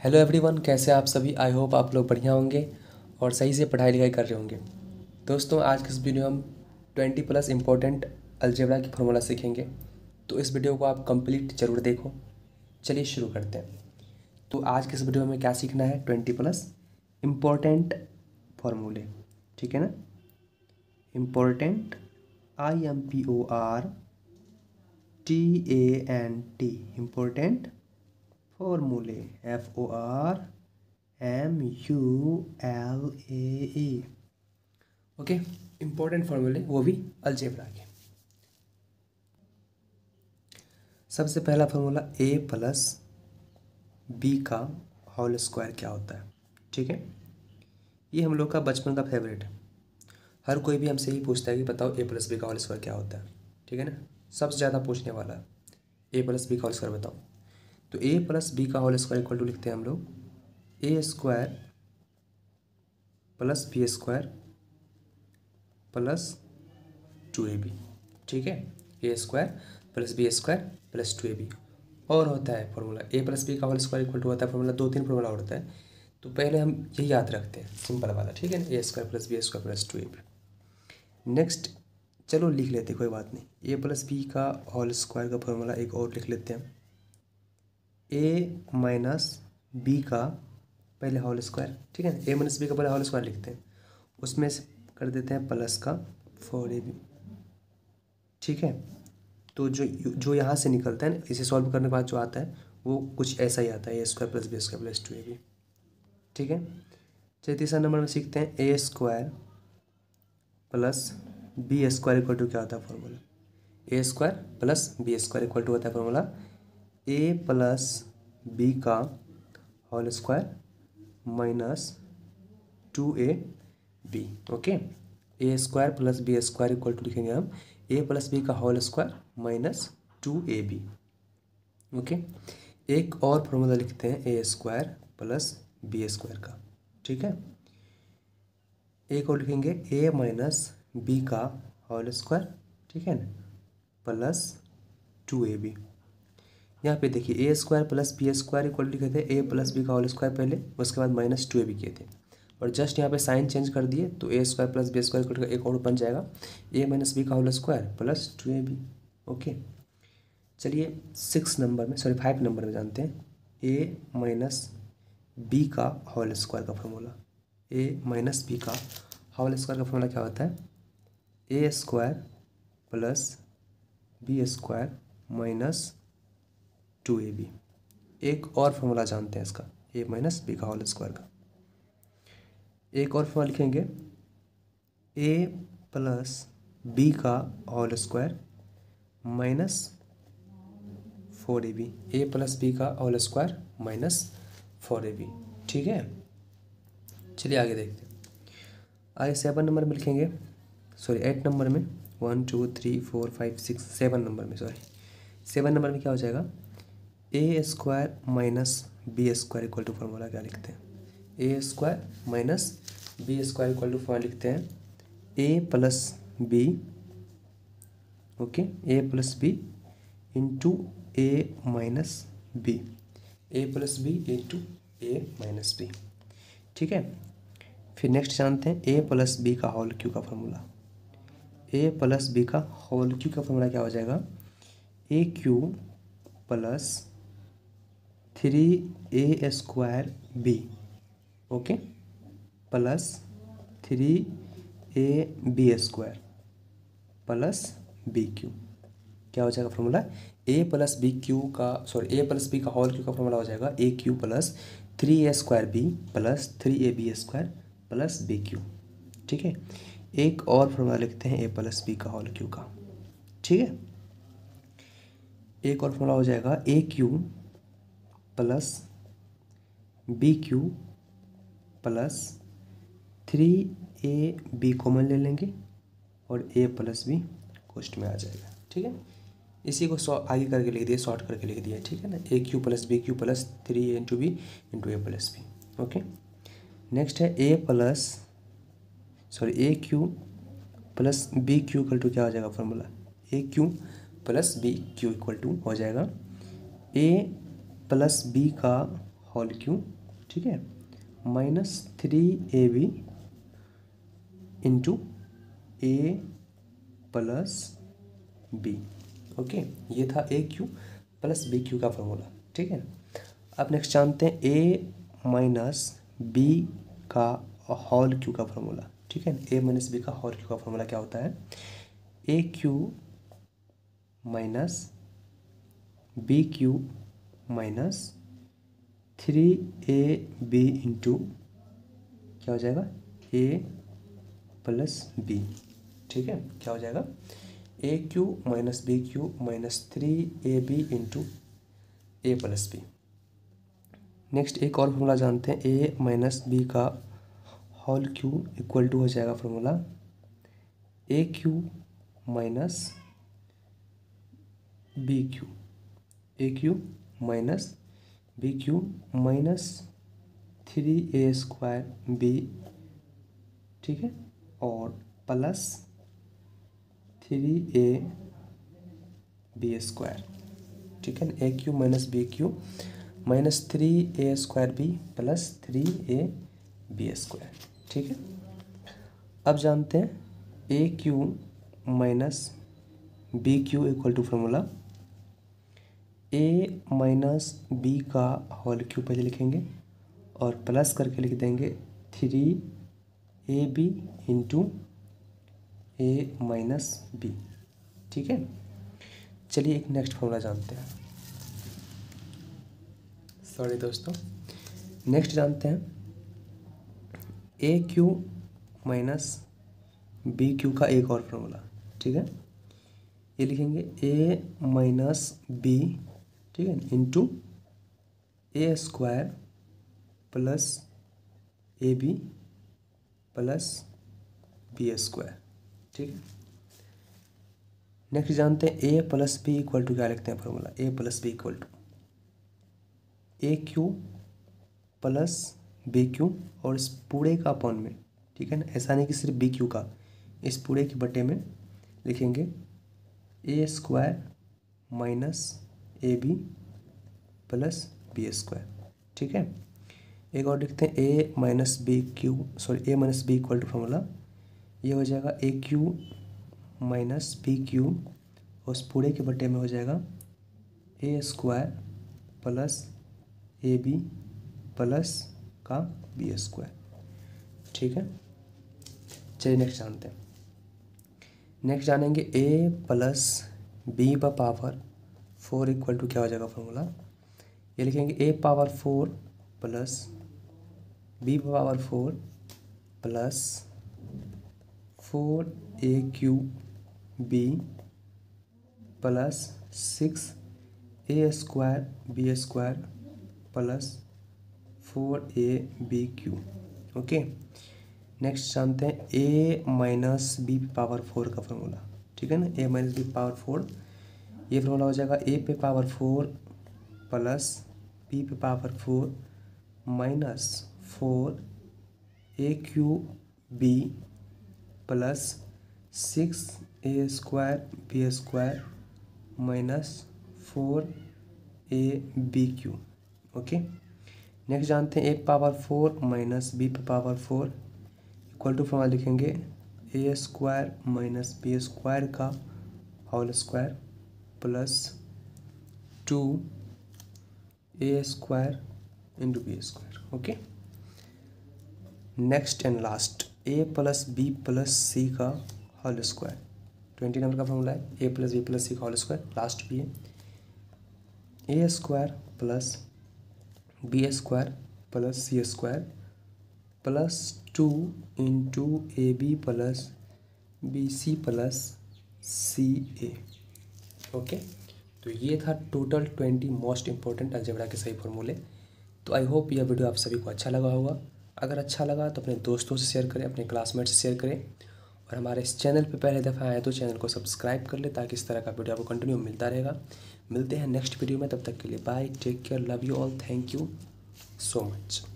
Hello everyone, कैसे आप सभी। आई होप आप लोग बढ़िया होंगे और सही से पढ़ाई लिखाई कर रहे होंगे। दोस्तों, आज के इस वीडियो में हम 20+ इम्पोर्टेंट अलजेब्रा की फार्मूला सीखेंगे। तो इस वीडियो को आप कंप्लीट ज़रूर देखो। चलिए शुरू करते हैं। तो आज के इस वीडियो में क्या सीखना है? 20+ इम्पोर्टेंट फार्मूले, ठीक है ना। इम्पोर्टेंट, IMPORTANT, इम्पोर्टेंट फॉर्मूले, FORMULAE। ओके, इम्पोर्टेंट फॉर्मूले, वो भी अलजेब्रा के। सबसे पहला फॉर्मूला A+B का होल स्क्वायर क्या होता है, ठीक है। ये हम लोग का बचपन का फेवरेट है। हर कोई भी हमसे ही पूछता है कि बताओ A+B का होल स्क्वायर क्या होता है, ठीक है ना। सबसे ज़्यादा पूछने वाला है A+B का होल स्क्वायर बताओ। तो A+B का होल स्क्वायर इक्वल टू लिखते हैं हम लोग A² + B² + 2AB, ठीक है। A² + B² + 2AB। और होता है फॉर्मूला A+B का होल स्क्वायर इक्वल टू होता है फॉर्मूला, 2-3 फॉर्मूला होता है। तो पहले हम यही याद रखते हैं, सिंपल वाला, ठीक है ना। A² + B² + 2AB। नेक्स्ट चलो लिख लेते, कोई बात नहीं। A+B का होल स्क्वायर का फॉर्मूला एक और लिख लेते हैं। A-B का पहले होल स्क्वायर, ठीक है। A-B का पहले होल स्क्वायर लिखते हैं, उसमें से कर देते हैं प्लस का 4AB, ठीक है। तो जो जो यहाँ से निकलता है ना, इसे सॉल्व करने के बाद जो आता है वो कुछ ऐसा ही आता है, A² + B² + 2AB, ठीक है। चलिए तीसरा नंबर में सीखते हैं A² + B² इक्वल टू क्या होता है formula. A² + B² equal to होता है फॉर्मूला A+B का whole square -2AB, okay. A² + B² equal to लिखेंगे हम A+B का होल स्क्वायर -2AB, ओके। एक और फॉर्मूला लिखते हैं A² + B² का, ठीक है। एक और लिखेंगे A-B का होल स्क्वायर, ठीक है ना, +2AB। यहाँ पे देखिए A² + B² इक्वल लिखे थे A+B का होल स्क्वायर पहले, उसके बाद -2AB किए थे, और जस्ट यहाँ पे साइन चेंज कर दिए तो A² + B² इक्वल टू एक और बन जाएगा A-B का होल स्क्वायर +2AB, ओके। चलिए 5 नंबर में जानते हैं A-B का होल स्क्वायर का फॉर्मूला। A-B का होल स्क्वायर का फॉर्मूला क्या होता है? A² + B² -2AB। एक और फॉर्मूला जानते हैं इसका A-B का होल स्क्वायर का। एक और फॉर्मूला लिखेंगे A+B का होल स्क्वायर -4AB। A+B का होल स्क्वायर -4AB, ठीक है। चलिए आगे देखते हैं। आगे 7 नंबर में लिखेंगे, सॉरी 8 नंबर में, 1 2 3 4 5 6 7 नंबर में, सॉरी 7 नंबर में क्या हो जाएगा? A² - B² equal to formula क्या लिखते हैं? A² - B² equal to formula लिखते हैं A+B, okay, A+B into A-B, A+B into A-B, ठीक है। फिर नेक्स्ट जानते हैं A+B का होल क्यू का फॉर्मूला। A+B का होल क्यू का फॉर्मूला क्या हो जाएगा? AQ + 3A² okay, + 3AB² + BQ। क्या हो जाएगा फॉर्मूला? A+BQ का, सॉरी A+B का होल क्यू का फॉर्मूला हो जाएगा AQ + 3A² + 3AB² + BQ, ठीक है। एक और फॉर्मूला लिखते हैं A+B का होल क्यू का, ठीक है। एक और फॉर्मूला हो जाएगा AQ + BQ + 3AB कॉमन ले लेंगे और A+B कोष्ट में आ जाएगा, ठीक है। इसी को आगे करके लिख दिए, शॉर्ट करके लिख दिया, ठीक है ना। AQ + BQ + 3A × B × A+B, okay. Next है AQ + BQ इक्वल टू क्या हो जाएगा formula? AQ + BQ equal to हो जाएगा A+B का होल क्यूब, ठीक है, minus 3ab into A plus B. Okay, ये था A cube plus B cube का फॉर्मूला, ठीक है। अब नेक्स्ट जानते हैं ए माइनस बी का होल क्यू का फॉर्मूला, ठीक है। ए माइनस बी का होल क्यू का फॉर्मूला क्या होता है? A cube minus B cube minus 3ab into क्या हो जाएगा? ए प्लस बी, ठीक है। क्या हो जाएगा? A cube minus B cube minus 3ab into A plus B. Next एक और फॉर्मूला जानते हैं, ए माइनस बी का होल क्यू इक्वल टू हो जाएगा formula A cube minus B cube, A cube minus B cube minus 3a² B, ठीक है, और प्लस 3ab², ठीक है। A cube minus B cube minus 3a² B plus 3ab², ठीक है। अब जानते हैं A cube minus B cube equal to formula A minus B का होल क्यू पहले लिखेंगे और प्लस करके लिख देंगे 3ab इंटू ए माइनस बी, ठीक है। चलिए एक नेक्स्ट फॉर्मूला जानते हैं, सॉरी दोस्तों, नेक्स्ट जानते हैं A cube minus B cube का एक और फॉर्मूला, ठीक है। ये लिखेंगे ए माइनस बी, ठीक है, into a² plus A B plus b², ठीक है। नेक्स्ट जानते हैं A plus B equal to क्या लिखते हैं formula? A plus B equal to A cube plus B cube और इस पूरे का अपॉन में, ठीक है ना, ऐसा नहीं कि सिर्फ बी क्यू का, इस पूरे के बटे में लिखेंगे a² माइनस ए बी प्लस b², ठीक है। एक और लिखते हैं A minus B equal to formula, ये हो जाएगा A cube minus B cube और उस पूरे के बटे में हो जाएगा a² plus A B plus का b², ठीक है। चलिए नेक्स्ट जानते हैं, नेक्स्ट जानेंगे A plus B power 4 equal to क्या हो जाएगा फॉर्मूला? ये लिखेंगे A power 4 plus B power 4 plus 4a³ B plus 6a² b² plus 4ab³, okay. Next जानते हैं ए माइनस बी पावर 4 का फॉर्मूला, ठीक है ना, ए माइनस बी पावर 4, ये फॉर्मूला हो जाएगा ए पे पावर 4 प्लस बी पे power 4 minus 4a³ B plus 6a² b² minus 4ab³, okay. Next जानते हैं ए पावर 4 माइनस बी पे पावर 4 इक्वल टू फॉर्मूला लिखेंगे a² माइनस b² का whole square plus 2a² into b², okay. Next and last A plus B plus C का whole square, 20 number का formula है, A plus B plus C का whole square, last भी है a² plus b² plus c² plus 2 into A B plus B C plus C A, okay. तो ये था total 20 most important algebra के सही फॉर्मूले। तो आई होप यह वीडियो आप सभी को अच्छा लगा होगा। अगर अच्छा लगा तो अपने दोस्तों से शेयर करें, अपने क्लासमेट से शेयर करें, और हमारे इस चैनल पे पहले दफ़ा आए तो चैनल को सब्सक्राइब कर ले ताकि इस तरह का वीडियो आपको कंटिन्यू मिलता रहेगा। मिलते हैं नेक्स्ट वीडियो में, तब तक के लिए bye, take care, love you all, thank you so much.